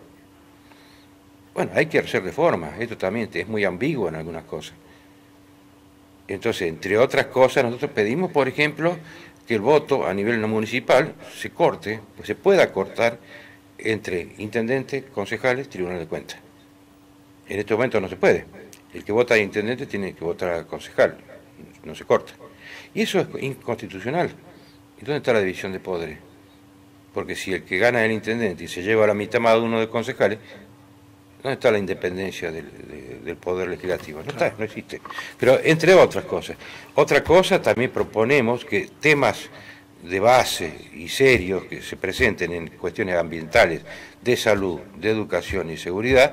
Bueno, hay que hacer reformas, esto también es muy ambiguo en algunas cosas. Entonces, entre otras cosas, nosotros pedimos, por ejemplo, que el voto a nivel no municipal se corte, pues se pueda cortar entre intendentes, concejales, tribunal de cuentas. En este momento no se puede. El que vota a intendente tiene que votar a concejal, no se corta. Y eso es inconstitucional. ¿Y dónde está la división de poderes? Porque si el que gana es el intendente y se lleva a la mitad más de uno de concejales, ¿dónde está la independencia del, de, del poder legislativo? No está, no existe. Pero entre otras cosas. Otra cosa, también proponemos que temas de base y serios que se presenten en cuestiones ambientales, de salud, de educación y seguridad,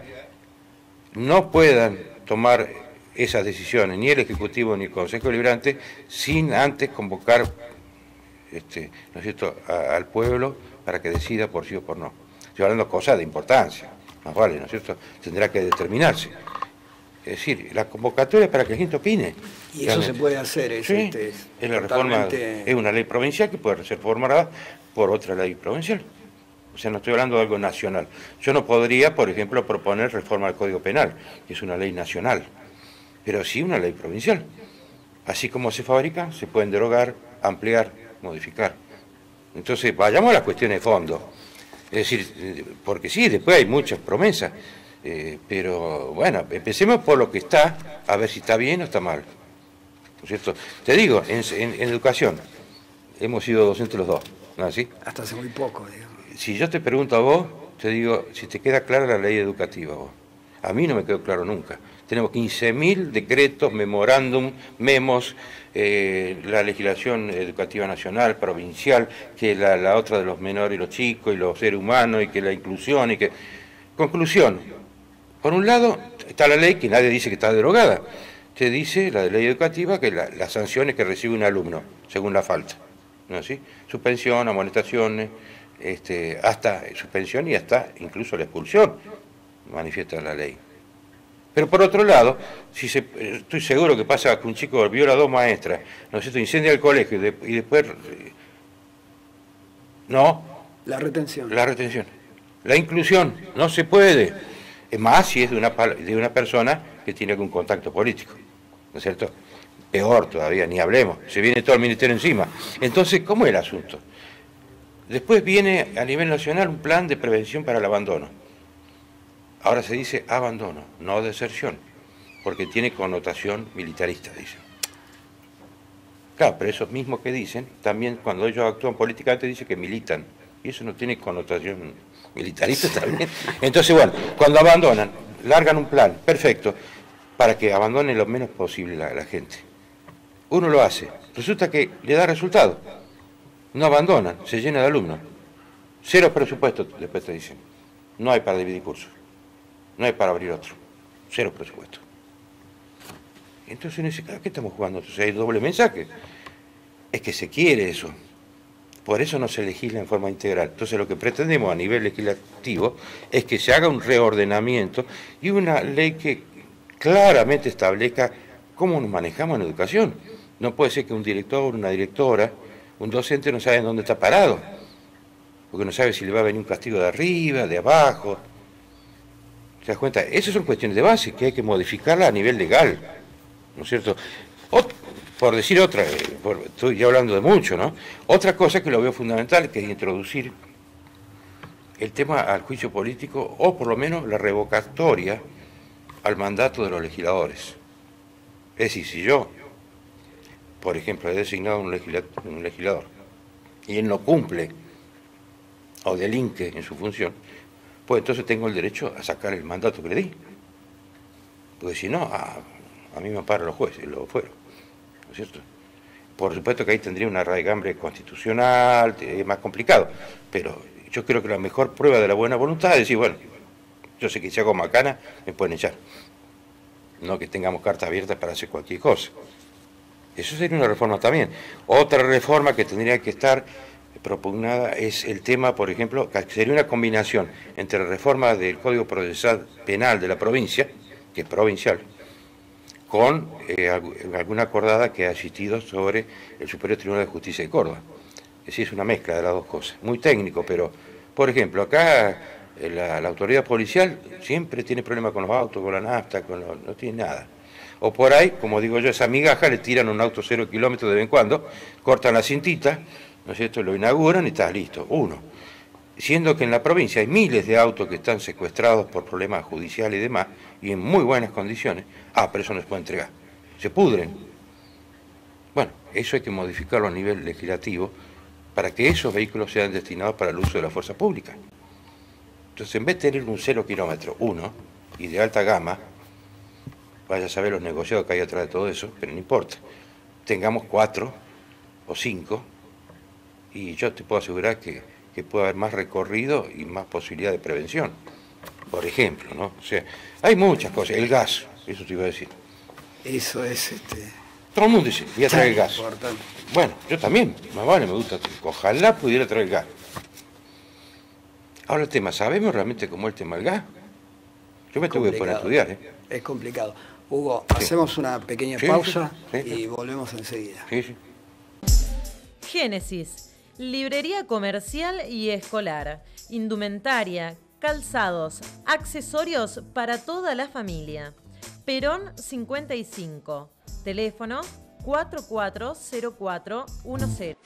no puedan tomar esas decisiones, ni el Ejecutivo ni el Consejo Deliberante, sin antes convocar este, ¿no es cierto?, a, al pueblo para que decida por sí o por no. Estoy hablando de cosas de importancia, más vale, ¿no es cierto?, tendrá que determinarse. Es decir, la convocatoria para que la gente opine. Y eso se puede hacer, es, sí, este, es, es la reforma, es una ley provincial que puede ser formada por otra ley provincial. O sea, no estoy hablando de algo nacional. Yo no podría, por ejemplo, proponer reforma del Código Penal, que es una ley nacional, pero sí una ley provincial. Así como se fabrican, se pueden derogar, ampliar, modificar. Entonces, vayamos a las cuestiones de fondo. Es decir, porque sí, después hay muchas promesas, eh, pero bueno, empecemos por lo que está, a ver si está bien o está mal. ¿No es cierto? Te digo, en, en, en educación, hemos sido docentes los dos, ¿no es así? Hasta hace muy poco, digamos. Si yo te pregunto a vos, te digo, si te queda clara la ley educativa, vos. A mí no me quedó claro nunca. Tenemos quince mil decretos, memorándum, memos, eh, la legislación educativa nacional, provincial, que la, la otra de los menores y los chicos, y los seres humanos, y que la inclusión, y que... Conclusión. Por un lado, está la ley, que nadie dice que está derogada. Te dice, la de ley educativa, que la, las sanciones que recibe un alumno, según la falta. ¿No es así? Suspensión, amonestaciones... Este, hasta suspensión y hasta incluso la expulsión, manifiesta la ley. Pero por otro lado, si se, estoy seguro que pasa que un chico viola a dos maestras, ¿no es cierto?, incendia el colegio y, de, y después... No. La retención. La retención. La inclusión, no se puede. Es más si es de una, de una persona que tiene algún contacto político, ¿no es cierto? Peor todavía, ni hablemos, se viene todo el ministerio encima. Entonces, ¿cómo es el asunto? Después viene a nivel nacional un plan de prevención para el abandono. Ahora se dice abandono, no deserción, porque tiene connotación militarista, dicen. Claro, pero esos mismos que dicen, también cuando ellos actúan políticamente dicen que militan, y eso no tiene connotación militarista también. Entonces, bueno, cuando abandonan, largan un plan, perfecto, para que abandone lo menos posible la, la gente. Uno lo hace, resulta que le da resultado. No abandonan, se llena de alumnos. Cero presupuesto, después te dicen. No hay para dividir cursos. No hay para abrir otro. Cero presupuesto. Entonces uno dice, ¿a qué estamos jugando? Entonces hay doble mensaje. Es que se quiere eso. Por eso no se legisla en forma integral. Entonces lo que pretendemos a nivel legislativo es que se haga un reordenamiento y una ley que claramente establezca cómo nos manejamos en educación. No puede ser que un director, una directora, un docente no sabe dónde está parado, porque no sabe si le va a venir un castigo de arriba, de abajo. ¿Te das cuenta? Esas son cuestiones de base que hay que modificarlas a nivel legal, ¿no es cierto? Ot- por decir otra, por, estoy ya hablando de mucho, ¿no? Otra cosa que lo veo fundamental, que es introducir el tema al juicio político, o por lo menos la revocatoria al mandato de los legisladores. Es decir, si yo, por ejemplo, he designado un, legisla, un legislador y él no cumple o delinque en su función, pues entonces tengo el derecho a sacar el mandato que le di. Porque si no, a, a mí me paran los jueces, lo fueron, ¿no es cierto? Por supuesto que ahí tendría una raigambre constitucional, es más complicado, pero yo creo que la mejor prueba de la buena voluntad es decir, bueno, yo sé que si hago macana me pueden echar, no que tengamos cartas abiertas para hacer cualquier cosa. Eso sería una reforma también. Otra reforma que tendría que estar propugnada es el tema, por ejemplo, que sería una combinación entre la reforma del Código Procesal Penal de la provincia, que es provincial, con eh, alguna acordada que ha existido sobre el Superior Tribunal de Justicia de Córdoba. Es decir, es una mezcla de las dos cosas. Muy técnico, pero, por ejemplo, acá eh, la, la autoridad policial siempre tiene problemas con los autos, con la nafta, con los, no tiene nada. O por ahí, como digo yo, esa migaja le tiran un auto cero kilómetros de vez en cuando, cortan la cintita, ¿no es cierto?, lo inauguran y está listo, uno. Siendo que en la provincia hay miles de autos que están secuestrados por problemas judiciales y demás, y en muy buenas condiciones, ah, pero eso no se puede entregar, se pudren. Bueno, eso hay que modificarlo a nivel legislativo para que esos vehículos sean destinados para el uso de la fuerza pública. Entonces, en vez de tener un cero kilómetro, uno, y de alta gama, vaya a saber los negociados que hay atrás de todo eso, pero no importa, tengamos cuatro o cinco, y yo te puedo asegurar que, que puede haber más recorrido y más posibilidad de prevención, por ejemplo, ¿no? O sea, hay muchas cosas, el gas, eso te iba a decir. Eso es, este... Todo el mundo dice, voy a traer el gas. Importante. Bueno, yo también, más vale, me gusta, ojalá pudiera traer el gas. Ahora el tema, ¿sabemos realmente cómo es el tema del gas? Yo me tuve que poner a estudiar, ¿eh? Es complicado. Hugo, Sí. hacemos una pequeña Sí, pausa sí, sí. y volvemos enseguida. Sí, sí. Génesis, librería comercial y escolar, indumentaria, calzados, accesorios para toda la familia. Perón cincuenta y cinco, teléfono cuatro cuatro cero cuatro uno cero.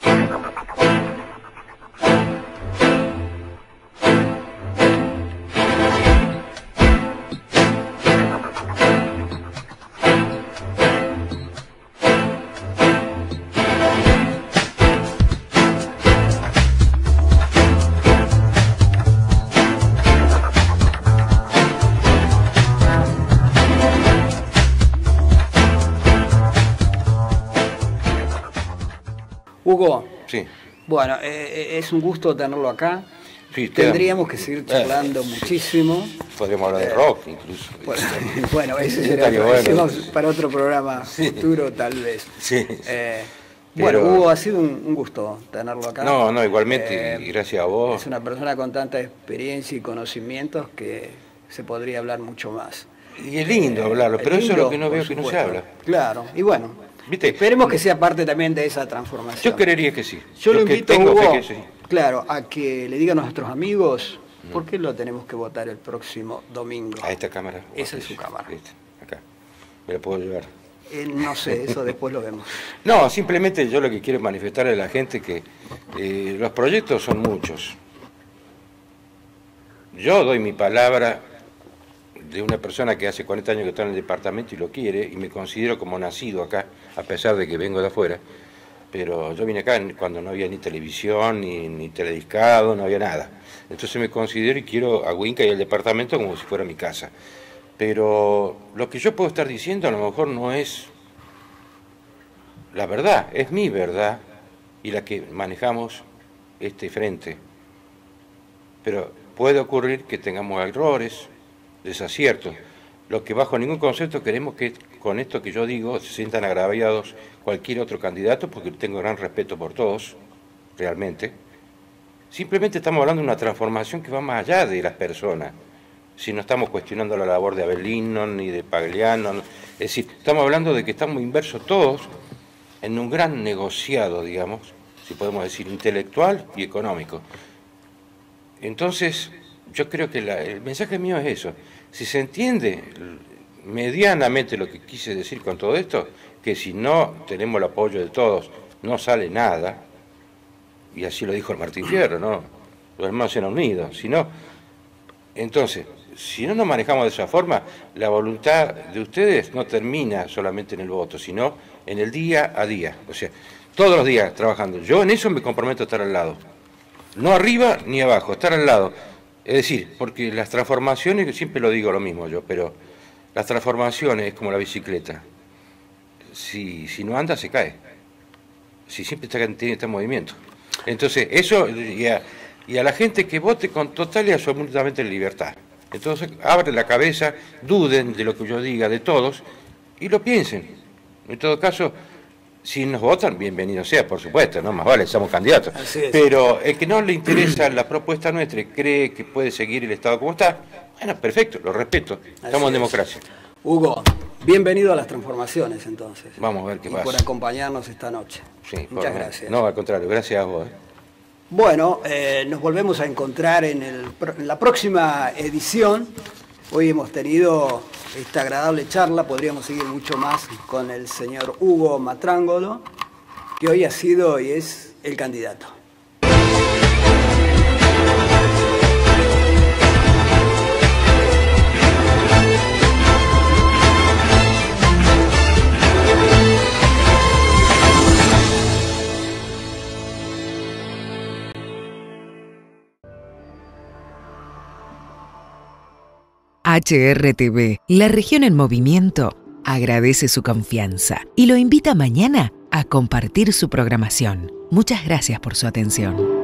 Hugo, Sí. bueno, eh, es un gusto tenerlo acá. Sí, usted- Tendríamos que seguir charlando Eh, muchísimo. Podríamos hablar de rock incluso. Bueno, bueno, ese Sí, será estaría otro- bueno. decimos para otro programa Sí. futuro, tal vez. Sí. Eh, Pero- Bueno, Hugo, ha sido un, un gusto tenerlo acá. No, no, igualmente, Eh, y gracias a vos. Es una persona con tanta experiencia y conocimientos que se podría hablar mucho más. Y es lindo hablarlo, Es pero eso es lindo, lo que no por veo que no se supuesto. habla. Claro, y bueno, ¿Viste? esperemos que sea parte también de esa transformación. Yo creería que sí. Yo lo que invito, tengo Hugo, fe que sí. claro, a que le diga a nuestros amigos por qué lo tenemos que votar el próximo domingo. A esta cámara. Esa es su cámara. Esta, acá. Me la puedo llevar. Eh, no sé, eso después lo vemos. No, simplemente yo lo que quiero es manifestarle a la gente que eh, los proyectos son muchos. Yo doy mi palabra de una persona que hace cuarenta años que está en el departamento y lo quiere, y me considero como nacido acá, a pesar de que vengo de afuera, pero yo vine acá en- cuando no había ni televisión, ni, ni telediscado, no había nada. Entonces me considero y quiero a Huinca y al departamento como si fuera mi casa. Pero lo que yo puedo estar diciendo a lo mejor no es la verdad, es mi verdad y la que manejamos este frente. Pero puede ocurrir que tengamos errores, desaciertos. Lo que bajo ningún concepto queremos que con esto que yo digo se sientan agraviados cualquier otro candidato, porque tengo gran respeto por todos, realmente. Simplemente estamos hablando de una transformación que va más allá de las personas. Si no estamos cuestionando la labor de Avelino ni de Pagliano, es decir, estamos hablando de que estamos inversos todos en un gran negociado, digamos, si podemos decir, intelectual y económico. Entonces, yo creo que la, el mensaje mío es eso. Si se entiende medianamente lo que quise decir con todo esto, que si no tenemos el apoyo de todos, no sale nada, y así lo dijo el Martín Fierro, ¿no? Los hermanos eran unidos, si no, entonces, si no nos manejamos de esa forma, la voluntad de ustedes no termina solamente en el voto, sino en el día a día, o sea, todos los días trabajando. Yo en eso me comprometo a estar al lado, no arriba ni abajo, estar al lado. Es decir, porque las transformaciones, siempre lo digo lo mismo yo, pero las transformaciones es como la bicicleta. Si, si no anda, se cae. Si siempre está, tiene este movimiento. Entonces, eso, y a, y a la gente que vote con total y absolutamente libertad. Entonces, abren la cabeza, duden de lo que yo diga, de todos, y lo piensen. En todo caso, si nos votan, bienvenido sea, por supuesto, ¿no? Más vale, somos candidatos. Pero el que no le interesa la propuesta nuestra y cree que puede seguir el Estado como está, bueno, perfecto, lo respeto. Estamos en democracia. Hugo, bienvenido a las transformaciones, entonces. Vamos a ver qué y pasa. por acompañarnos esta noche. Sí, muchas por, gracias. No, al contrario, gracias a vos. ¿eh? Bueno, eh, nos volvemos a encontrar en, el, en la próxima edición. Hoy hemos tenido esta agradable charla, podríamos seguir mucho más con el señor Hugo Matrangolo, que hoy ha sido y es el candidato. H R T V, la región en movimiento, agradece su confianza y lo invita mañana a compartir su programación. Muchas gracias por su atención.